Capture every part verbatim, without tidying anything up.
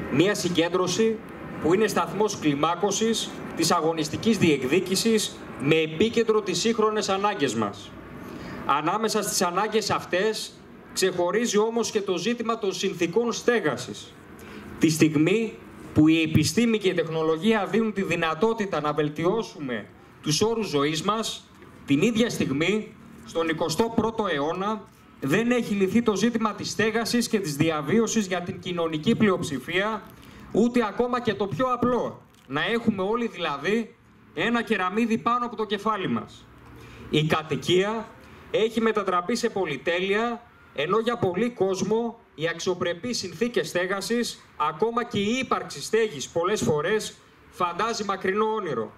Μια συγκέντρωση που είναι σταθμός κλιμάκωσης της αγωνιστικής διεκδίκησης με επίκεντρο τις σύγχρονες ανάγκες μας. Ανάμεσα στις ανάγκες αυτές ξεχωρίζει όμως και το ζήτημα των συνθηκών στέγασης. Τη στιγμή που η επιστήμη και η τεχνολογία δίνουν τη δυνατότητα να βελτιώσουμε τους όρους ζωής μας, την ίδια στιγμή, στον εικοστό πρώτο αιώνα, δεν έχει λυθεί το ζήτημα της στέγασης και της διαβίωσης για την κοινωνική πλειοψηφία, ούτε ακόμα και το πιο απλό, να έχουμε όλοι δηλαδή ένα κεραμίδι πάνω από το κεφάλι μας. Η κατοικία έχει μετατραπεί σε πολυτέλεια, ενώ για πολλοί κόσμο οι αξιοπρεπείς συνθήκες στέγασης, ακόμα και η ύπαρξη στέγης πολλές φορές, φαντάζει μακρινό όνειρο.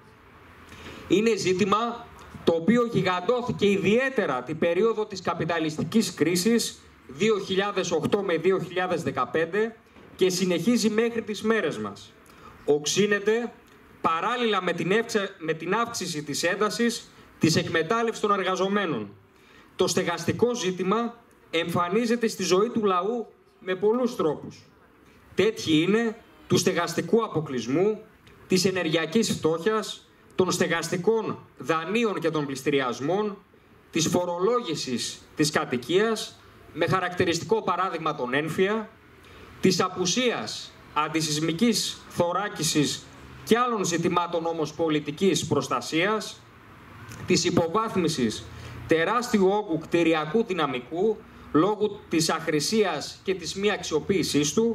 Είναι ζήτημα το οποίο γιγαντώθηκε ιδιαίτερα την περίοδο της καπιταλιστικής κρίσης δύο χιλιάδες οκτώ με δύο χιλιάδες δεκαπέντε και συνεχίζει μέχρι τις μέρες μας. Οξύνεται παράλληλα με την, εύξα... με την αύξηση της έντασης της εκμετάλλευσης των εργαζομένων. Το στεγαστικό ζήτημα εμφανίζεται στη ζωή του λαού με πολλούς τρόπους. Τέτοιοι είναι του στεγαστικού αποκλεισμού, της ενεργειακής φτώχειας, των στεγαστικών δανείων και των πληστηριασμών, της φορολόγησης της κατοικίας, με χαρακτηριστικό παράδειγμα τον έμφυα, της απουσίας αντισυσμικής θωράκισης και άλλων ζητημάτων όμως πολιτικής προστασίας, της υποβάθμισης τεράστιου όγκου κτηριακού δυναμικού λόγω της αχρησίας και της μη αξιοποίησής του,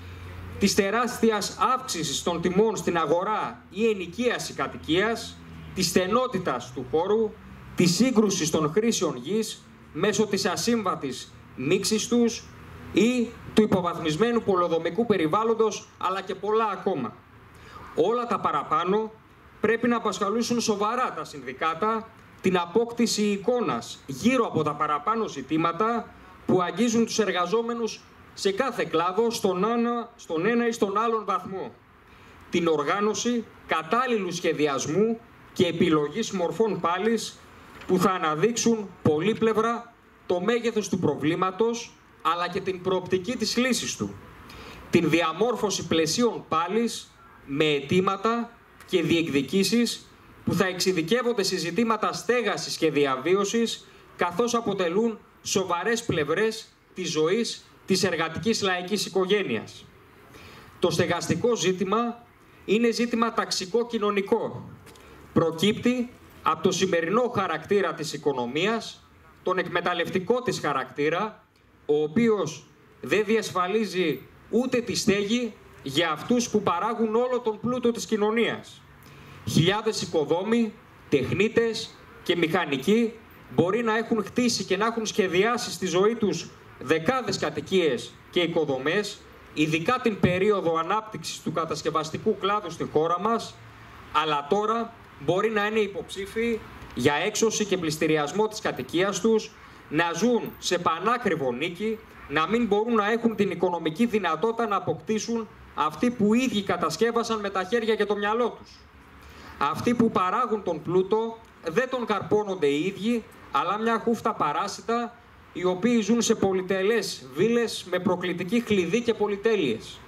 της τεράστιας αύξησης των τιμών στην αγορά ή ενοικίαση κατοικίας, της στενότητας του χώρου, της σύγκρουσης των χρήσεων γης μέσω της ασύμβατης μίξης τους ή του υποβαθμισμένου πολεοδομικού περιβάλλοντος, αλλά και πολλά ακόμα. Όλα τα παραπάνω πρέπει να απασχολήσουν σοβαρά τα συνδικάτα την απόκτηση εικόνας γύρω από τα παραπάνω ζητήματα που αγγίζουν τους εργαζόμενους σε κάθε κλάδο, στον ένα, στον ένα ή στον άλλον βαθμό. Την οργάνωση κατάλληλου σχεδιασμού και επιλογής μορφών πάλης που θα αναδείξουν πολύπλευρα το μέγεθος του προβλήματος, αλλά και την προοπτική της λύσης του. Την διαμόρφωση πλαισίων πάλης με αιτήματα και διεκδικήσεις που θα εξειδικεύονται σε ζητήματα στέγασης και διαβίωσης, καθώς αποτελούν σοβαρές πλευρές της ζωής της εργατικής λαϊκής οικογένειας. Το στεγαστικό ζήτημα είναι ζήτημα ταξικό-κοινωνικό. Προκύπτει από το σημερινό χαρακτήρα της οικονομίας, τον εκμεταλλευτικό της χαρακτήρα, ο οποίος δεν διασφαλίζει ούτε τη στέγη για αυτούς που παράγουν όλο τον πλούτο της κοινωνίας. Χιλιάδες οικοδόμοι, τεχνίτες και μηχανικοί μπορεί να έχουν χτίσει και να έχουν σχεδιάσει στη ζωή τους δεκάδες κατοικίες και οικοδομές, ειδικά την περίοδο ανάπτυξης του κατασκευαστικού κλάδου στη χώρα μας, αλλά τώρα μπορεί να είναι υποψήφιοι για έξωση και πληστηριασμό της κατοικίας τους, να ζουν σε πανάκριβο νίκη, να μην μπορούν να έχουν την οικονομική δυνατότητα να αποκτήσουν αυτοί που οι ίδιοι κατασκεύασαν με τα χέρια και το μυαλό τους. Αυτοί που παράγουν τον πλούτο δεν τον καρπώνονται οι ίδιοι, αλλά μια χούφτα παράσιτα, οι οποίοι ζουν σε πολυτελές βίλες με προκλητική χλειδί και πολυτέλειες.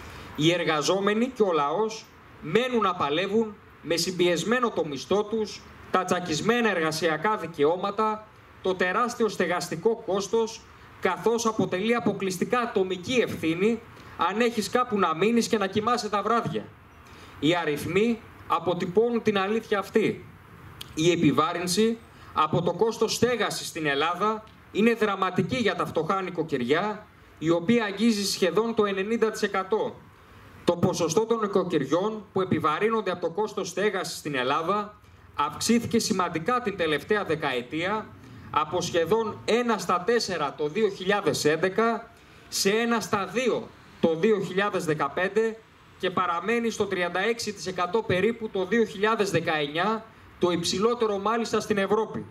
Οι εργαζόμενοι και ο λαός μένουν να παλεύουν με συμπιεσμένο το μισθό τους, τα τσακισμένα εργασιακά δικαιώματα, το τεράστιο στεγαστικό κόστος, καθώς αποτελεί αποκλειστικά ατομική ευθύνη αν έχεις κάπου να μείνεις και να κοιμάσαι τα βράδια. Οι αριθμοί αποτυπώνουν την αλήθεια αυτή. Η επιβάρυνση από το κόστος στέγασης στην Ελλάδα είναι δραματική για τα φτωχά νοικοκυριά, η οποία αγγίζει σχεδόν το ενενήντα τοις εκατό. Το ποσοστό των νοικοκυριών που επιβαρύνονται από το κόστος στέγασης στην Ελλάδα αυξήθηκε σημαντικά την τελευταία δεκαετία, από σχεδόν ένα στα τέσσερα το δύο χιλιάδες έντεκα σε ένα στα δύο το δύο χιλιάδες δεκαπέντε και παραμένει στο τριάντα έξι τοις εκατό περίπου το δύο χιλιάδες δεκαεννιά, το υψηλότερο μάλιστα στην Ευρώπη.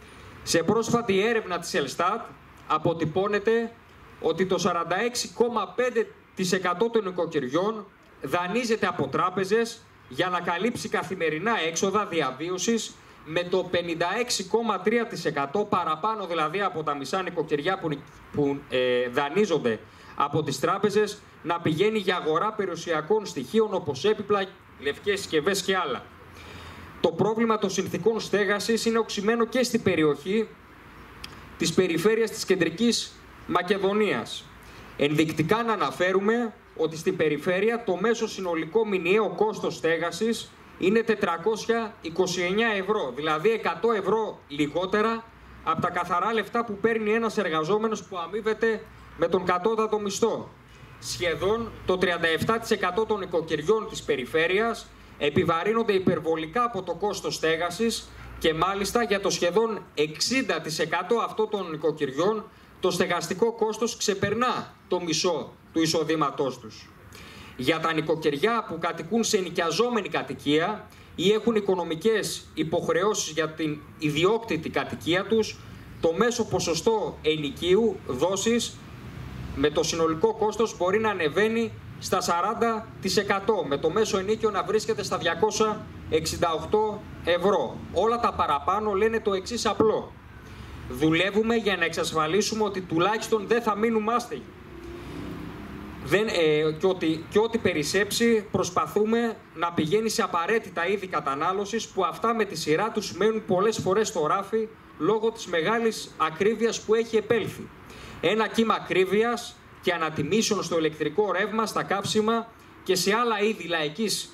Σε πρόσφατη έρευνα της Ελστάτ αποτυπώνεται ότι το σαράντα έξι κόμμα πέντε τοις εκατό των νοικοκυριών δανείζεται από τράπεζες για να καλύψει καθημερινά έξοδα διαβίωσης, με το πενήντα έξι κόμμα τρία τοις εκατό παραπάνω δηλαδή από τα μισά νοικοκυριά που, που ε, δανείζονται από τις τράπεζες να πηγαίνει για αγορά περιουσιακών στοιχείων όπως έπιπλα, λευκές συσκευές και άλλα. Το πρόβλημα των συνθηκών στέγασης είναι οξυμένο και στην περιοχή της περιφέρειας της Κεντρικής Μακεδονίας. Ενδεικτικά να αναφέρουμε ότι στην περιφέρεια το μέσο συνολικό μηνιαίο κόστος στέγασης είναι τετρακόσια είκοσι εννέα ευρώ, δηλαδή εκατό ευρώ λιγότερα από τα καθαρά λεφτά που παίρνει ένας εργαζόμενος που αμείβεται με τον κατώτατο μισθό. Σχεδόν το τριάντα επτά τοις εκατό των οικοκυριών της περιφέρειας επιβαρύνονται υπερβολικά από το κόστος στέγασης και μάλιστα για το σχεδόν εξήντα τοις εκατό αυτών των οικοκυριών το στεγαστικό κόστος ξεπερνά το μισό του εισοδήματός τους. Για τα νοικοκυριά που κατοικούν σε ενοικιαζόμενη κατοικία ή έχουν οικονομικές υποχρεώσεις για την ιδιόκτητη κατοικία τους, το μέσο ποσοστό ενοικίου δόσης με το συνολικό κόστος μπορεί να ανεβαίνει στα σαράντα τοις εκατό, με το μέσο ενίκιο να βρίσκεται στα διακόσια εξήντα οκτώ ευρώ. Όλα τα παραπάνω λένε το εξής απλό. Δουλεύουμε για να εξασφαλίσουμε ότι τουλάχιστον δεν θα μείνουμε άστεγοι. Δεν, ε, και, ότι, και ό,τι περισσέψει προσπαθούμε να πηγαίνει σε απαραίτητα είδη κατανάλωσης που αυτά με τη σειρά τους μένουν πολλές φορές στο ράφι λόγω της μεγάλης ακρίβειας που έχει επέλθει. Ένα κύμα ακρίβειας και ανατιμήσεων στο ηλεκτρικό ρεύμα, στα κάψιμα και σε άλλα είδη λαϊκής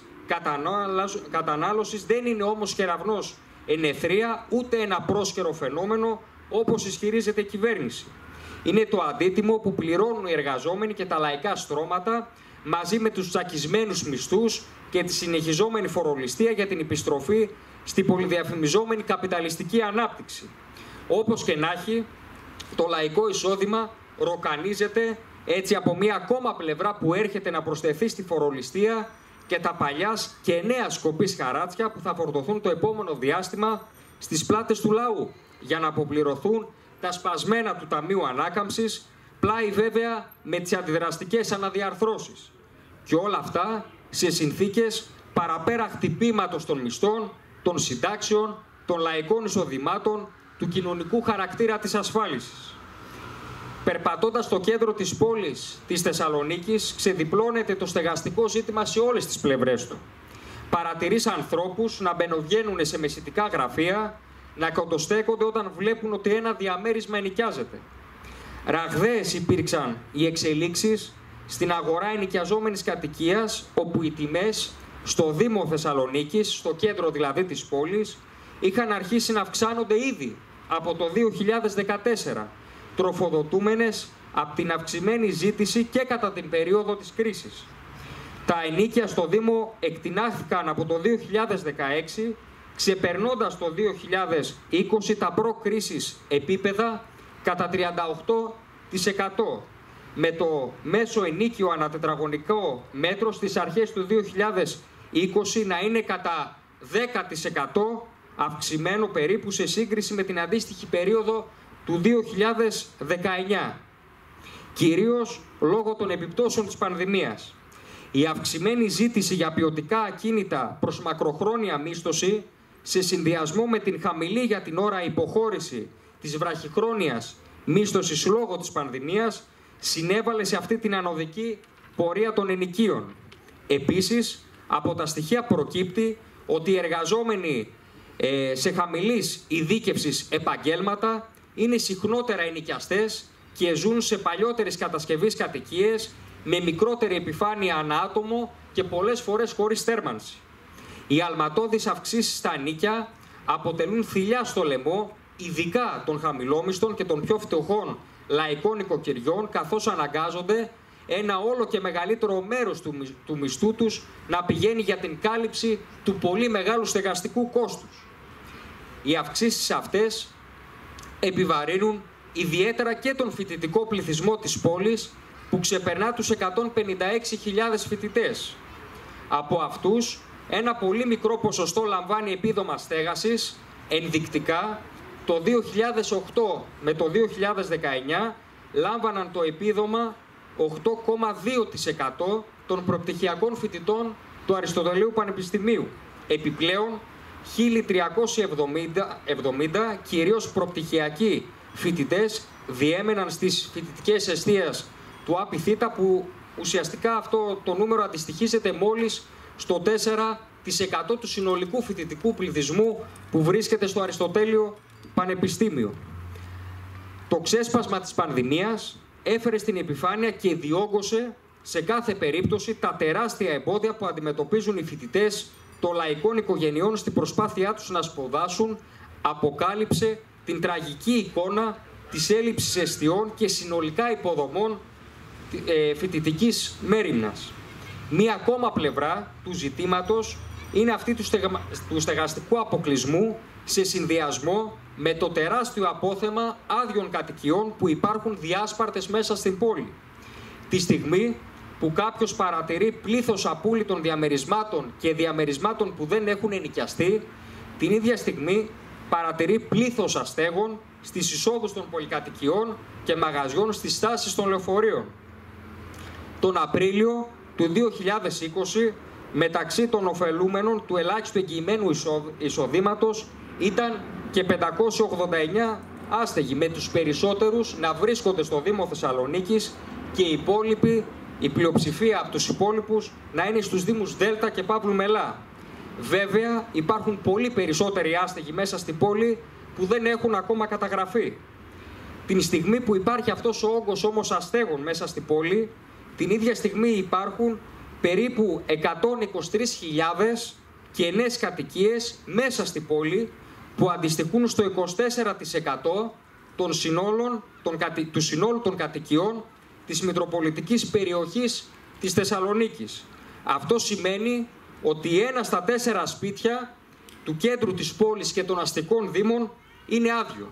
κατανάλωσης δεν είναι όμως κεραυνός εν αιθρία ούτε ένα πρόσκαιρο φαινόμενο όπως ισχυρίζεται η κυβέρνηση. Είναι το αντίτιμο που πληρώνουν οι εργαζόμενοι και τα λαϊκά στρώματα μαζί με τους τσακισμένους μισθούς και τη συνεχιζόμενη φορολιστία για την επιστροφή στη πολυδιαφημιζόμενη καπιταλιστική ανάπτυξη. Όπως και να έχει, το λαϊκό εισόδημα ροκανίζεται έτσι από μία ακόμα πλευρά που έρχεται να προσθεθεί στη φορολιστία και τα παλιάς και νέα σκοπής χαράτσια που θα φορτωθούν το επόμενο διάστημα στις πλάτες του λαού για να αποπληρωθούν τα σπασμένα του Ταμείου Ανάκαμψης, πλάι βέβαια με τις αντιδραστικές αναδιαρθρώσεις. Και όλα αυτά σε συνθήκες παραπέρα χτυπήματος των μισθών, των συντάξεων, των λαϊκών εισοδημάτων, του κοινωνικού χαρακτήρα της ασφάλισης. Περπατώντας στο κέντρο της πόλης της Θεσσαλονίκης, ξεδιπλώνεται το στεγαστικό ζήτημα σε όλες τις πλευρές του. Παρατηρείς ανθρώπους να μπαινοβγαίνουν σε μεσητικά γραφεία, να κοντοστέκονται όταν βλέπουν ότι ένα διαμέρισμα ενοικιάζεται. Ραγδαίες υπήρξαν οι εξελίξεις στην αγορά ενοικιαζόμενης κατοικίας, όπου οι τιμές στο Δήμο Θεσσαλονίκης, στο κέντρο δηλαδή της πόλης, είχαν αρχίσει να αυξάνονται ήδη από το δύο χιλιάδες δεκατέσσερα, τροφοδοτούμενες από την αυξημένη ζήτηση και κατά την περίοδο της κρίσης. Τα ενοίκια στο Δήμο εκτινάχθηκαν από το δύο χιλιάδες δεκαέξι, ξεπερνώντας το δύο χιλιάδες είκοσι τα προ-κρίσης επίπεδα κατά τριάντα οκτώ τοις εκατό, με το μέσο ενίκιο ανατετραγωνικό μέτρο στις αρχές του δύο χιλιάδες είκοσι να είναι κατά δέκα τοις εκατό αυξημένο περίπου σε σύγκριση με την αντίστοιχη περίοδο του δύο χιλιάδες δεκαεννιά, κυρίως λόγω των επιπτώσεων της πανδημίας. Η αυξημένη ζήτηση για ποιοτικά ακίνητα προς μακροχρόνια μίσθωση, σε συνδυασμό με την χαμηλή για την ώρα υποχώρηση της βραχυχρόνιας μίσθωσης λόγω της πανδημίας, συνέβαλε σε αυτή την ανωδική πορεία των ενοικίων. Επίσης, από τα στοιχεία προκύπτει ότι οι εργαζόμενοι ε, σε χαμηλής ειδίκευσης επαγγέλματα είναι συχνότερα ενοικιαστές και ζουν σε παλιότερες κατασκευής κατοικίες με μικρότερη επιφάνεια ανά άτομο και πολλές φορές χωρίς θέρμανση. Οι αλματώδεις αυξήσεις στα ενοίκια αποτελούν θηλιά στο λαιμό, ειδικά των χαμηλόμισθων και των πιο φτωχών λαϊκών οικοκυριών, καθώς αναγκάζονται ένα όλο και μεγαλύτερο μέρος του, του μισθού τους να πηγαίνει για την κάλυψη του πολύ μεγάλου στεγαστικού κόστους. Οι αυξήσεις αυτές επιβαρύνουν ιδιαίτερα και τον φοιτητικό πληθυσμό της πόλης, που ξεπερνά τους εκατόν πενήντα έξι χιλιάδες φοιτητές. Από αυτούς, ένα πολύ μικρό ποσοστό λαμβάνει επίδομα στέγασης. Ενδεικτικά, το δύο χιλιάδες οκτώ με το δύο χιλιάδες δεκαεννιά λάμβαναν το επίδομα οκτώ κόμμα δύο τοις εκατό των προπτυχιακών φοιτητών του Αριστοτελείου Πανεπιστημίου. Επιπλέον, χίλια τριακόσια εβδομήντα κυρίως προπτυχιακοί φοιτητές διέμεναν στις φοιτητικές εστίες του ΑΠΙΘ, που ουσιαστικά αυτό το νούμερο αντιστοιχίζεται μόλις στο τέσσερα τοις εκατό του συνολικού φοιτητικού πληθυσμού που βρίσκεται στο Αριστοτέλειο Πανεπιστήμιο. Το ξέσπασμα της πανδημίας έφερε στην επιφάνεια και διόγκωσε σε κάθε περίπτωση τα τεράστια εμπόδια που αντιμετωπίζουν οι φοιτητές των λαϊκών οικογενειών στην προσπάθειά τους να σπουδάσουν, αποκάλυψε την τραγική εικόνα της έλλειψης εστιών και συνολικά υποδομών ε, φοιτητικής μέριμνας. Μία ακόμα πλευρά του ζητήματος είναι αυτή του, στεγα... του στεγαστικού αποκλεισμού σε συνδυασμό με το τεράστιο απόθεμα άδειων κατοικιών που υπάρχουν διάσπαρτες μέσα στην πόλη. Τη στιγμή που κάποιος παρατηρεί πλήθος απούλητων διαμερισμάτων και διαμερισμάτων που δεν έχουν ενοικιαστεί, την ίδια στιγμή παρατηρεί πλήθος αστέγων στις εισόδους των πολυκατοικιών και μαγαζιών στις στάσεις των λεωφορείων. Τον Απρίλιο του δύο χιλιάδες είκοσι, μεταξύ των ωφελούμενων του ελάχιστου εγγυημένου εισοδήματος ήταν και πεντακόσιοι ογδόντα εννέα άστεγοι, με τους περισσότερους να βρίσκονται στο Δήμο Θεσσαλονίκης και οι υπόλοιποι, η πλειοψηφία από τους υπόλοιπους, να είναι στους Δήμους Δέλτα και Παύλου Μελά. Βέβαια, υπάρχουν πολύ περισσότεροι άστεγοι μέσα στην πόλη που δεν έχουν ακόμα καταγραφεί. Την στιγμή που υπάρχει αυτός ο όγκος όμως αστέγων μέσα στην πόλη, την ίδια στιγμή υπάρχουν περίπου εκατόν είκοσι τρεις χιλιάδες κενές κατοικίες μέσα στην πόλη που αντιστοιχούν στο είκοσι τέσσερα τοις εκατό των συνόλων, των, του συνόλου των κατοικιών της Μητροπολιτικής περιοχής της Θεσσαλονίκης. Αυτό σημαίνει ότι ένα στα τέσσερα σπίτια του κέντρου της πόλης και των αστικών δήμων είναι άδειο.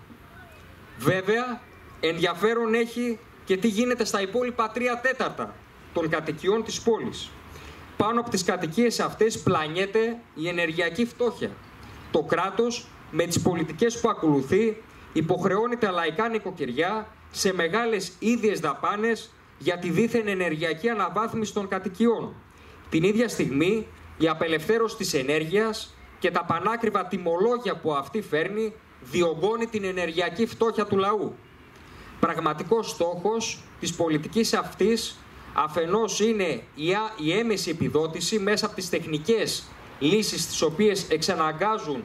Βέβαια, ενδιαφέρον έχει και τι γίνεται στα υπόλοιπα τρία τέταρτα των κατοικιών της πόλης. Πάνω από τις κατοικίες αυτές πλανιέται η ενεργειακή φτώχεια. Το κράτος, με τις πολιτικές που ακολουθεί, υποχρεώνει τα λαϊκά νοικοκυριά σε μεγάλες ίδιες δαπάνες για τη δίθεν ενεργειακή αναβάθμιση των κατοικιών. Την ίδια στιγμή, η απελευθέρωση της ενέργειας και τα πανάκριβα τιμολόγια που αυτή φέρνει διωγγώνει την ενεργειακή φτώχεια του λαού. Πραγματικός στόχος της πολιτικής αυτής αφενός είναι η έμεση επιδότηση μέσα από τις τεχνικές λύσεις τις οποίες εξαναγκάζουν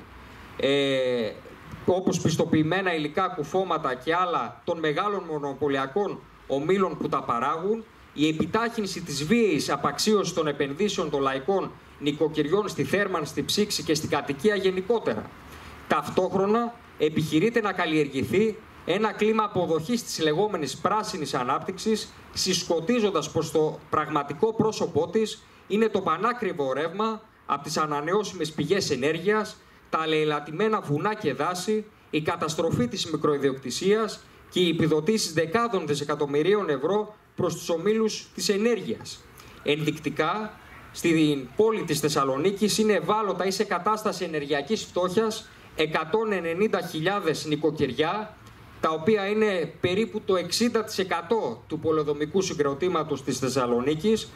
ε, όπως πιστοποιημένα υλικά, κουφώματα και άλλα των μεγάλων μονοπωλιακών ομίλων που τα παράγουν, η επιτάχυνση της βίαιης απαξίωσης των επενδύσεων των λαϊκών νοικοκυριών στη θέρμανση, στη ψήξη και στην κατοικία γενικότερα. Ταυτόχρονα επιχειρείται να καλλιεργηθεί ένα κλίμα αποδοχής της λεγόμενης πράσινης ανάπτυξης, συσκοτίζοντας πως το πραγματικό πρόσωπό της είναι το πανάκριβο ρεύμα από τις ανανεώσιμες πηγές ενέργειας, τα αλεηλατημένα βουνά και δάση, η καταστροφή της μικροϊδιοκτησίας και οι επιδοτήσεις δεκάδων δισεκατομμυρίων ευρώ προς τους ομίλους της ενέργειας. Ενδεικτικά, στην πόλη της Θεσσαλονίκης είναι ευάλωτα ή σε κατάσταση ενεργειακής φτώχειας εκατόν ενενήντα χιλιάδες νοικοκυριά, τα οποία είναι περίπου το εξήντα τοις εκατό του πολεοδομικού συγκροτήματος της Θεσσαλονίκης,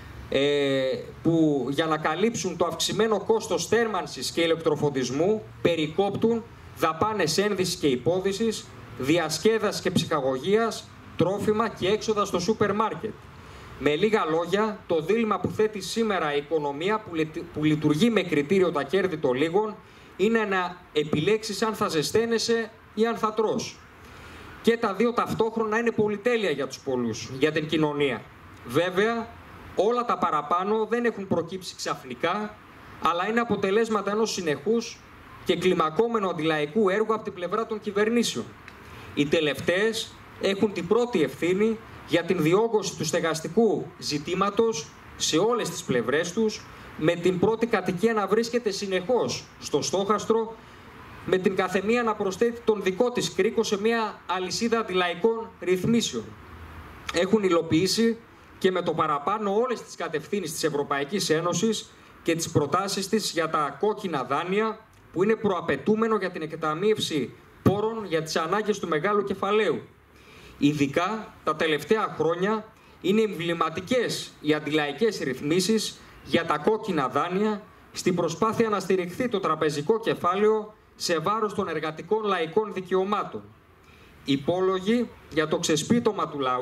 που για να καλύψουν το αυξημένο κόστος θέρμανσης και ηλεκτροφωτισμού περικόπτουν δαπάνες ένδυσης και υπόδυσης, διασκέδασης και ψυχαγωγίας, τρόφιμα και έξοδα στο σούπερ μάρκετ. Με λίγα λόγια, το δίλημμα που θέτει σήμερα η οικονομία που λειτουργεί με κριτήριο τα κέρδη των λίγων είναι να επιλέξεις αν θα ζεσταίνεσαι ή αν θα τρως. Και τα δύο ταυτόχρονα είναι πολυτέλεια για τους πολλούς, για την κοινωνία. Βέβαια, όλα τα παραπάνω δεν έχουν προκύψει ξαφνικά, αλλά είναι αποτελέσματα ενός συνεχούς και κλιμακόμενου αντιλαϊκού έργου από την πλευρά των κυβερνήσεων. Οι τελευταίες έχουν την πρώτη ευθύνη για την διόγκωση του στεγαστικού ζητήματος σε όλες τις πλευρές τους, με την πρώτη κατοικία να βρίσκεται συνεχώς στο στόχαστρο, με την καθεμία να προσθέτει τον δικό της κρίκο σε μια αλυσίδα αντιλαϊκών ρυθμίσεων. Έχουν υλοποιήσει και με το παραπάνω όλες τις κατευθύνσεις της Ευρωπαϊκής Ένωσης και τις προτάσεις της για τα κόκκινα δάνεια, που είναι προαπαιτούμενο για την εκταμείευση πόρων για τις ανάγκες του μεγάλου κεφαλαίου. Ειδικά τα τελευταία χρόνια είναι εμβληματικές οι αντιλαϊκές ρυθμίσεις για τα κόκκινα δάνεια στην προσπάθεια να στηριχθεί το τραπεζικό κεφάλαιο σε βάρος των εργατικών λαϊκών δικαιωμάτων. Υπόλογοι για το ξεσπίτωμα του λαού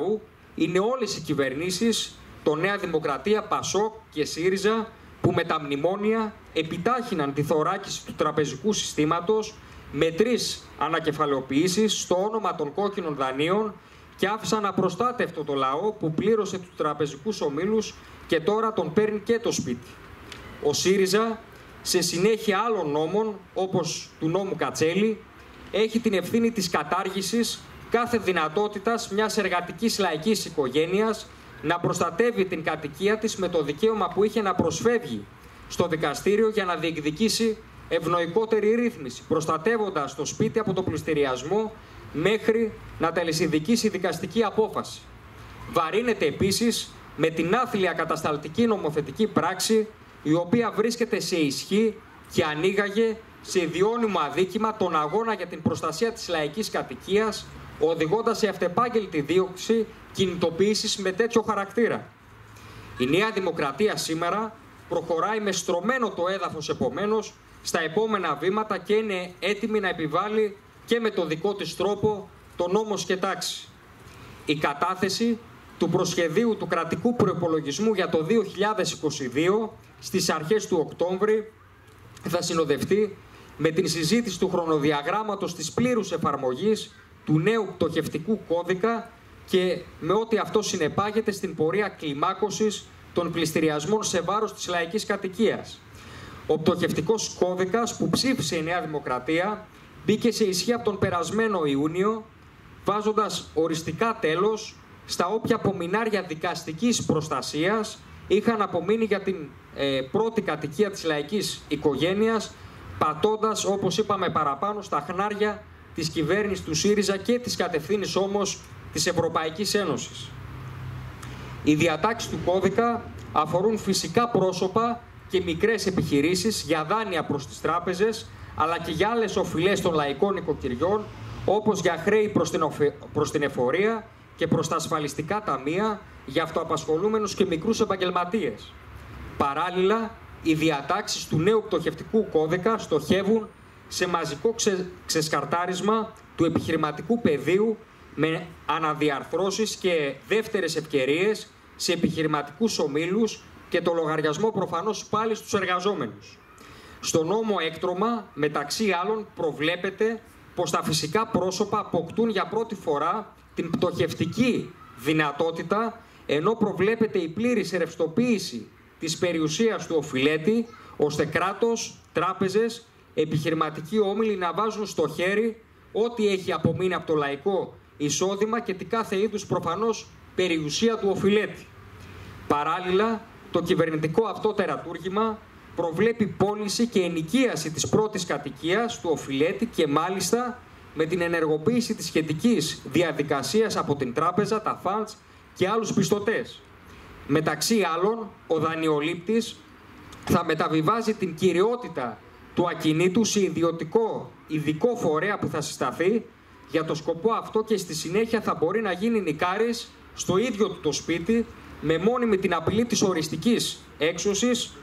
είναι όλες οι κυβερνήσεις, το Νέα Δημοκρατία, Πασόκ και ΣΥΡΙΖΑ, που με τα μνημόνια επιτάχυναν τη θωράκιση του τραπεζικού συστήματος με τρεις ανακεφαλαιοποιήσεις στο όνομα των κόκκινων δανείων και άφησαν απροστάτευτο το λαό που πλήρωσε τους τραπεζικούς ομίλους και τώρα τον παίρνει και το σπίτι. Ο ΣΥΡΙΖΑ, σε συνέχεια άλλων νόμων, όπως του νόμου Κατσέλη, έχει την ευθύνη της κατάργησης κάθε δυνατότητας μιας εργατικής λαϊκής οικογένειας να προστατεύει την κατοικία της με το δικαίωμα που είχε να προσφεύγει στο δικαστήριο για να διεκδικήσει ευνοϊκότερη ρύθμιση, προστατεύοντας το σπίτι από το πληστηριασμό μέχρι να τελεσυνδικήσει δικαστική απόφαση. Βαρύνεται επίσης με την άθλια κατασταλτική νομοθετική πράξη, η οποία βρίσκεται σε ισχύ και ανοίγαγε σε ιδιώνυμο αδίκημα τον αγώνα για την προστασία της λαϊκής κατοικίας, οδηγώντας σε αυτεπάγγελτη δίωξη κινητοποίησης με τέτοιο χαρακτήρα. Η Νέα Δημοκρατία σήμερα προχωράει με στρωμένο το έδαφος επομένως στα επόμενα βήματα και είναι έτοιμη να επιβάλλει και με το δικό της τρόπο τον νόμο και τάξη. Η κατάθεση του προσχεδίου του κρατικού προϋπολογισμού για το δύο χιλιάδες είκοσι δύο στις αρχές του Οκτώβρη θα συνοδευτεί με την συζήτηση του χρονοδιαγράμματος της πλήρους εφαρμογής του νέου πτωχευτικού κώδικα και με ό,τι αυτό συνεπάγεται στην πορεία κλιμάκωσης των πληστηριασμών σε βάρος της λαϊκής κατοικίας. Ο πτωχευτικός κώδικας που ψήφισε η Νέα Δημοκρατία μπήκε σε ισχύ από τον περασμένο Ιούνιο, βάζοντας οριστικά τέλος στα όποια απομεινάρια δικαστικής προστασίας είχαν απομείνει για την ε, πρώτη κατοικία της λαϊκής οικογένειας, πατώντας, όπως είπαμε παραπάνω, στα χνάρια της κυβέρνησης του ΣΥΡΙΖΑ και της κατευθύνης όμως της Ευρωπαϊκής Ένωσης. Οι διατάξεις του κώδικα αφορούν φυσικά πρόσωπα και μικρές επιχειρήσεις για δάνεια προς τις τράπεζες, αλλά και για άλλες οφειλές των λαϊκών οικοκυριών, όπως για χρέη προς την, οφε... προς την εφορία και προς τα ασφαλιστικά ταμεία για αυτοαπασχολούμενους και μικρούς επαγγελματίες. Παράλληλα, οι διατάξεις του νέου πτωχευτικού κώδικα στοχεύουν σε μαζικό ξε... ξεσκαρτάρισμα του επιχειρηματικού πεδίου με αναδιαρθρώσεις και δεύτερες ευκαιρίες σε επιχειρηματικούς ομίλους και το λογαριασμό προφανώς πάλι στους εργαζόμενους. Στο νόμο έκτρωμα, μεταξύ άλλων, προβλέπεται πως τα φυσικά πρόσωπα αποκτούν για πρώτη φορά την πτωχευτική δυνατότητα, ενώ προβλέπεται η πλήρης ρευστοποίηση της περιουσίας του οφειλέτη, ώστε κράτος, τράπεζες, επιχειρηματικοί όμιλοι να βάζουν στο χέρι ό,τι έχει απομείνει από το λαϊκό εισόδημα και την κάθε είδους προφανώς περιουσία του οφειλέτη. Παράλληλα, το κυβερνητικό αυτό τερατούργημα προβλέπει πώληση και ενοικίαση της πρώτης κατοικίας του οφειλέτη και μάλιστα με την ενεργοποίηση της σχετικής διαδικασίας από την τράπεζα, τα funds και άλλους πιστωτές. Μεταξύ άλλων, ο δανειολήπτης θα μεταβιβάζει την κυριότητα του ακινήτου σε ιδιωτικό ειδικό φορέα που θα συσταθεί για το σκοπό αυτό και στη συνέχεια θα μπορεί να γίνει νοικάρης στο ίδιο του το σπίτι με μόνιμη την απειλή της οριστικής έξωσης.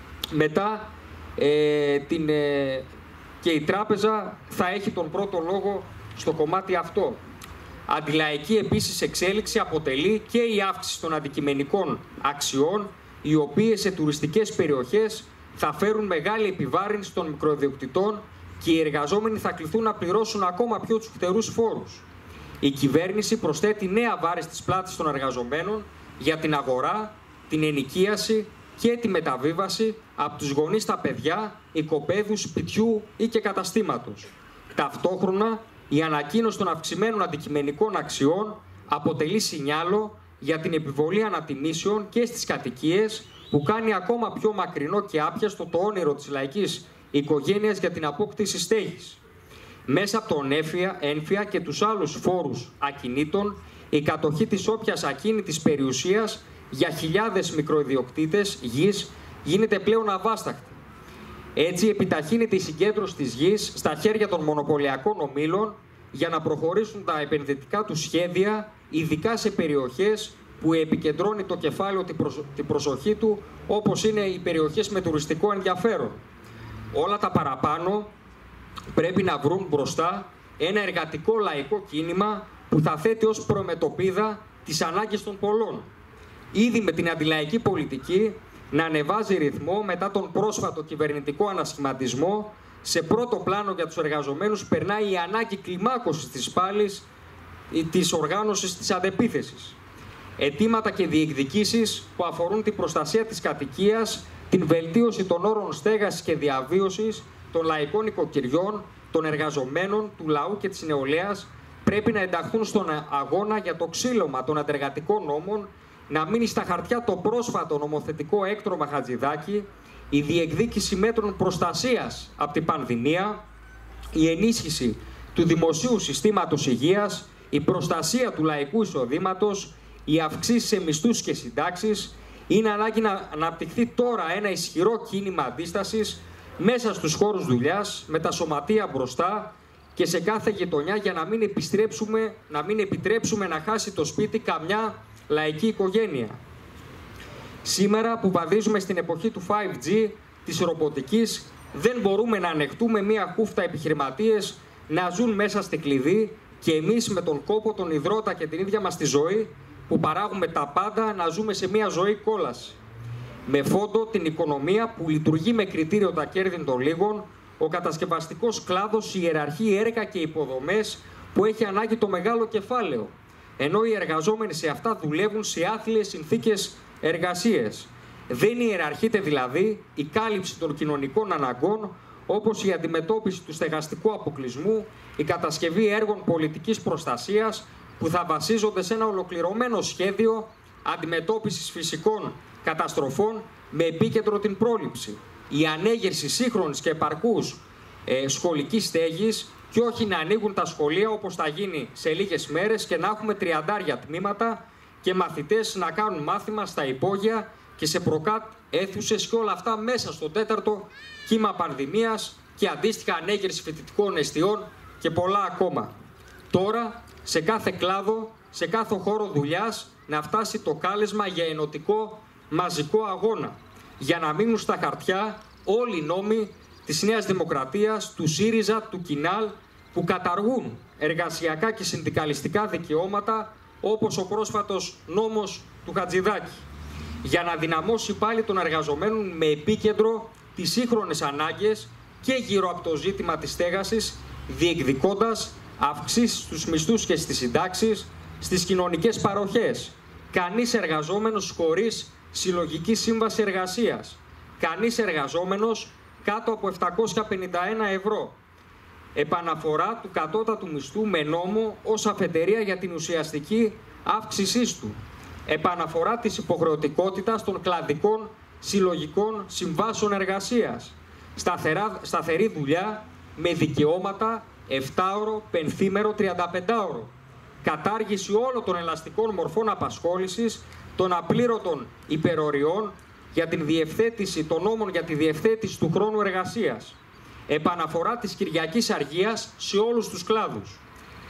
Μετά ε, την, ε, και η τράπεζα θα έχει τον πρώτο λόγο στο κομμάτι αυτό. Αντιλαϊκή επίσης εξέλιξη αποτελεί και η αύξηση των αντικειμενικών αξιών, οι οποίες σε τουριστικές περιοχές θα φέρουν μεγάλη επιβάρυνση των μικροϊδιοκτητών και οι εργαζόμενοι θα κληθούν να πληρώσουν ακόμα πιο φτερούς φόρους. Η κυβέρνηση προσθέτει νέα βάρη στις πλάτες των εργαζομένων για την αγορά, την ενοικίαση και τη μεταβίβαση από τους γονείς στα παιδιά, οικοπαίδους, σπιτιού ή και καταστήματος. Ταυτόχρονα, η ανακοίνωση των αυξημένων αντικειμενικών αξιών αποτελεί σινιάλο για την επιβολή ανατιμήσεων και στις κατοικίες που κάνει ακόμα πιο μακρινό και άπιαστο το όνειρο της λαϊκής οικογένειας για την απόκτηση στέγης. Μέσα από τον έμφυα, έμφυα και τους άλλους φόρους ακινήτων, η κατοχή της όποιας ακίνητης περιουσίας για χιλιάδες μικροϊδιοκτήτες γης γίνεται πλέον αβάσταχτη. Έτσι επιταχύνεται η συγκέντρωση της γης στα χέρια των μονοπωλιακών ομίλων για να προχωρήσουν τα επενδυτικά του σχέδια, ειδικά σε περιοχές που επικεντρώνει το κεφάλαιο την προσοχή του, όπως είναι οι περιοχές με τουριστικό ενδιαφέρον. Όλα τα παραπάνω πρέπει να βρουν μπροστά ένα εργατικό λαϊκό κίνημα που θα θέτει ως προμετωπίδα τις ανάγκες των πολλών. Ήδη με την αντιλαϊκή πολιτική να ανεβάζει ρυθμό μετά τον πρόσφατο κυβερνητικό ανασχηματισμό, σε πρώτο πλάνο για τους εργαζομένους περνάει η ανάγκη κλιμάκωσης της πάλης ή της οργάνωσης της αντεπίθεσης. Αιτήματα και διεκδικήσεις που αφορούν την προστασία της κατοικίας, την βελτίωση των όρων στέγασης και διαβίωσης των λαϊκών οικοκυριών, των εργαζομένων, του λαού και της νεολαίας πρέπει να ενταχθούν στον αγώνα για το ξύλωμα των αντεργατικών νόμων, να μείνει στα χαρτιά το πρόσφατο νομοθετικό έκτρωμα Χατζηδάκη, η διεκδίκηση μέτρων προστασίας από την πανδημία, η ενίσχυση του δημοσίου συστήματος υγείας, η προστασία του λαϊκού εισοδήματος, οι αυξήσεις σε μισθούς και συντάξεις. Είναι ανάγκη να αναπτυχθεί τώρα ένα ισχυρό κίνημα αντίστασης μέσα στους χώρους δουλειάς, με τα σωματεία μπροστά και σε κάθε γειτονιά, για να μην, επιστρέψουμε, να μην επιτρέψουμε να χάσει το σπίτι καμιά λαϊκή οικογένεια. Σήμερα που βαδίζουμε στην εποχή του φάιβ τζι, της ρομποτικής, δεν μπορούμε να ανεχτούμε μία χούφτα επιχειρηματίες να ζουν μέσα στη κλειδί και εμείς με τον κόπο, τον υδρότα και την ίδια μας τη ζωή που παράγουμε τα πάντα να ζούμε σε μία ζωή κόλαση. Με φόντο την οικονομία που λειτουργεί με κριτήριο τα κέρδη των λίγων, ο κατασκευαστικός κλάδος ιεραρχεί έργα και υποδομές που έχει ανάγκη το μεγάλο κεφάλαιο, ενώ οι εργαζόμενοι σε αυτά δουλεύουν σε άθλιες συνθήκες εργασίες. Δεν ιεραρχείται δηλαδή η κάλυψη των κοινωνικών αναγκών, όπως η αντιμετώπιση του στεγαστικού αποκλεισμού, η κατασκευή έργων πολιτικής προστασίας που θα βασίζονται σε ένα ολοκληρωμένο σχέδιο αντιμετώπισης φυσικών καταστροφών με επίκεντρο την πρόληψη, η ανέγερση σύγχρονης και επαρκούς ε, σχολικής στέγης και όχι να ανοίγουν τα σχολεία όπως θα γίνει σε λίγες μέρες και να έχουμε τριαντάρια τμήματα και μαθητές να κάνουν μάθημα στα υπόγεια και σε προκάτ αίθουσες και όλα αυτά μέσα στο τέταρτο κύμα πανδημίας και αντίστοιχα ανέγερση φοιτητικών εστιών και πολλά ακόμα. Τώρα, σε κάθε κλάδο, σε κάθε χώρο δουλειάς, να φτάσει το κάλεσμα για ενωτικό μαζικό αγώνα, για να μείνουν στα χαρτιά όλοι οι νόμοι της Νέας Δημοκρατίας, του ΣΥΡΙΖΑ, του ΚΙΝΑΛ, που καταργούν εργασιακά και συνδικαλιστικά δικαιώματα, όπως ο πρόσφατος νόμος του Χατζηδάκη, για να δυναμώσει πάλι των εργαζομένων με επίκεντρο τις σύγχρονες ανάγκες και γύρω από το ζήτημα της στέγασης, διεκδικώντας αυξήσεις στους μισθούς και στις συντάξεις, στις κοινωνικές παροχές. Κανείς εργαζόμενος χωρίς συλλογική σύμβαση εργασίας. Κανείς εργαζόμενος κάτω από επτακόσια πενήντα ένα ευρώ. Επαναφορά του κατώτατου μισθού με νόμο ως αφετηρία για την ουσιαστική αύξησή του. Επαναφορά της υποχρεωτικότητας των κλαδικών συλλογικών συμβάσεων εργασίας. Σταθερά, σταθερή δουλειά με δικαιώματα επτάωρο, πενθήμερο, τριανταπεντάωρο. Κατάργηση όλων των ελαστικών μορφών απασχόλησης, των απλήρωτων υπεροριών για την διευθέτηση των νόμων για τη διευθέτηση του χρόνου εργασίας. Επαναφορά της Κυριακής Αργίας σε όλους τους κλάδους.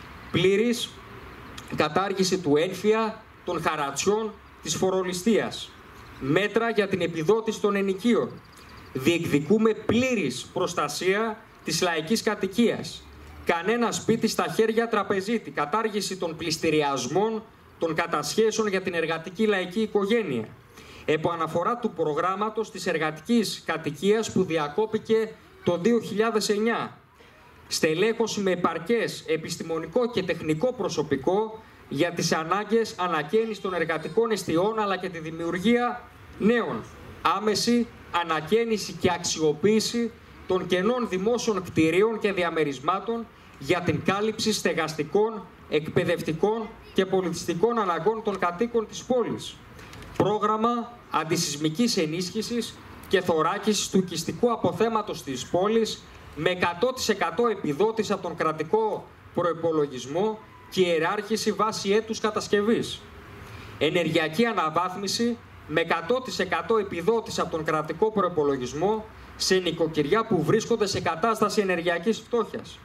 Πλήρης κατάργηση του ένφια, των χαρατσιών, της φορολιστίας. Μέτρα για την επιδότηση των ενοικίων. Διεκδικούμε πλήρης προστασία της λαϊκής κατοικίας. Κανένα σπίτι στα χέρια τραπεζίτη. Κατάργηση των πληστηριασμών, των κατασχέσεων για την εργατική λαϊκή οικογένεια. Επαναφορά του προγράμματος της εργατικής κατοικίας που διακόπηκε το δύο χιλιάδες εννιά. Στελέχωση με επαρκές επιστημονικό και τεχνικό προσωπικό για τις ανάγκες ανακαίνησης των εργατικών εστιών αλλά και τη δημιουργία νέων. Άμεση ανακαίνιση και αξιοποίηση των κενών δημόσιων κτηρίων και διαμερισμάτων για την κάλυψη στεγαστικών, εκπαιδευτικών και πολιτιστικών αναγκών των κατοίκων της πόλης. Πρόγραμμα αντισυσμικής ενίσχυσης και θωράκισης του οικιστικού αποθέματος της πόλης με εκατό τοις εκατό επιδότηση από τον κρατικό προϋπολογισμό και ιεράρχηση βάση έτους κατασκευής. Ενεργειακή αναβάθμιση με εκατό τοις εκατό επιδότηση από τον κρατικό προϋπολογισμό σε νοικοκυριά που βρίσκονται σε κατάσταση ενεργειακής φτώχειας.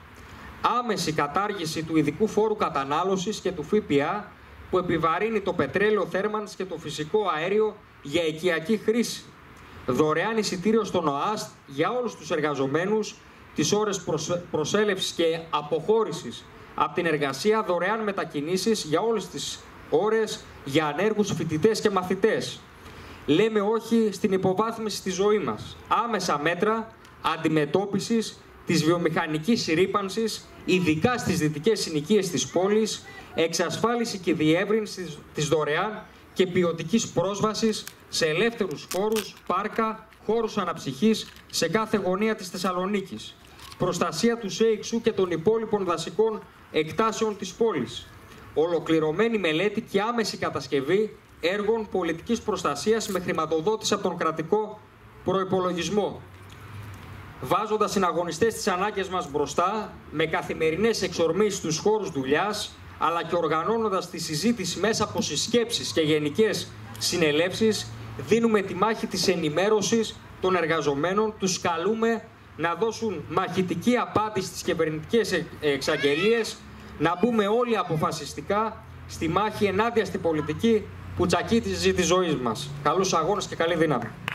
Άμεση κατάργηση του ειδικού φόρου κατανάλωσης και του ΦΠΑ που επιβαρύνει το πετρέλαιο θέρμανσης και το φυσικό αέριο για οικιακή χρήση. Δωρεάν εισιτήριο στον ΟΑΣΤ για όλους τους εργαζομένους, τις ώρες προσέλευσης και αποχώρησης από την εργασία, δωρεάν μετακινήσεις για όλες τις ώρες για ανέργους φοιτητές και μαθητές. Λέμε όχι στην υποβάθμιση στη ζωή μας. Άμεσα μέτρα αντιμετώπισης της βιομηχανικής ρύπανσης, ειδικά στις δυτικές συνοικίες της πόλης, εξασφάλιση και διεύρυνση της δωρεάν και ποιοτικής πρόσβασης σε ελεύθερους χώρους, πάρκα, χώρους αναψυχής σε κάθε γωνία της Θεσσαλονίκης. Προστασία του ΣΕΙΞΟΥ και των υπόλοιπων δασικών εκτάσεων της πόλης. Ολοκληρωμένη μελέτη και άμεση κατασκευή έργων πολιτικής προστασίας με χρηματοδότηση από τον κρατικό προϋπολογισμό. Βάζοντας συναγωνιστές τις ανάγκες μας μπροστά, με καθημερινές εξορμήσεις στους χώρους δουλειάς, αλλά και οργανώνοντας τη συζήτηση μέσα από συσκέψεις και γενικές συνελεύσεις, δίνουμε τη μάχη της ενημέρωσης των εργαζομένων, τους καλούμε να δώσουν μαχητική απάντηση στις κυβερνητικές εξαγγελίες, να μπούμε όλοι αποφασιστικά στη μάχη ενάντια στην πολιτική που τσακίζει τη ζωή μας. Καλούς αγώνες και καλή δύναμη.